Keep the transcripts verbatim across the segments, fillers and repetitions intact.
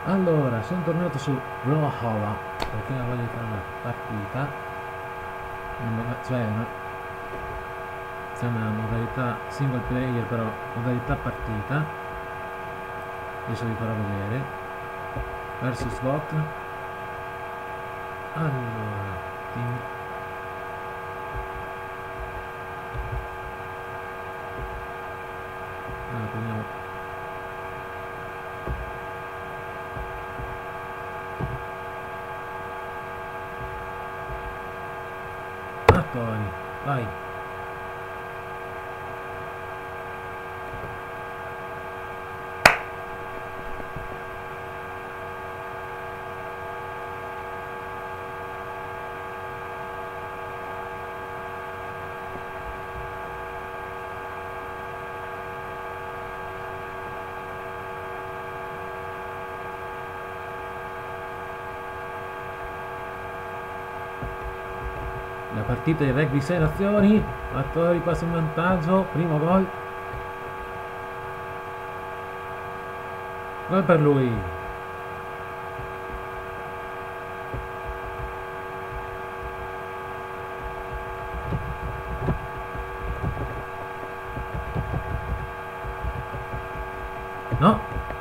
Allora, sono tornato su Brawlhalla perché voglio fare una partita, cioè una, c'è una modalità single player, però modalità partita. Adesso vi farò vedere versus bot. Allora, team. Allora, prendiamo Attori, vai. La partita di rugby sei nazioni, Attori passa in vantaggio, primo gol. Gol per lui. No.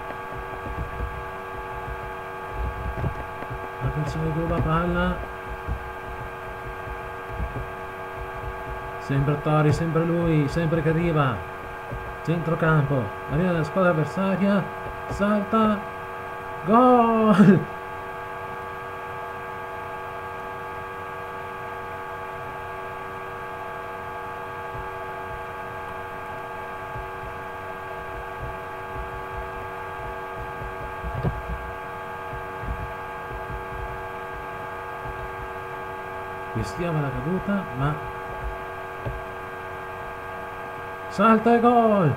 Attenzione con la palla. Sempre Tori, sempre lui, sempre che arriva. Centrocampo, arriva la squadra avversaria, salta, gol! Rischiava la caduta, ma salta e gol!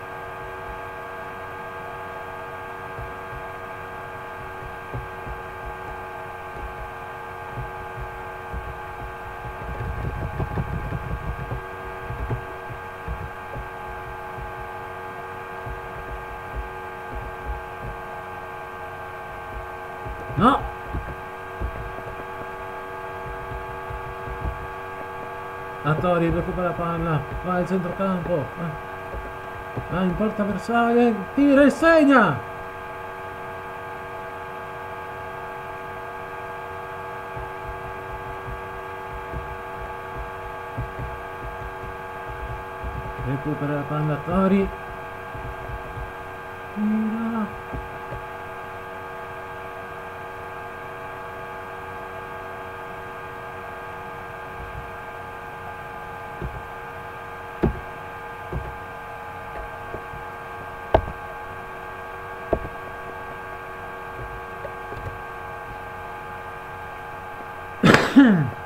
No! Attori recupera la palla, va al centrocampo, va in porta avversaria, tira e segna! Recupera la palla Attori, tira! Hmm.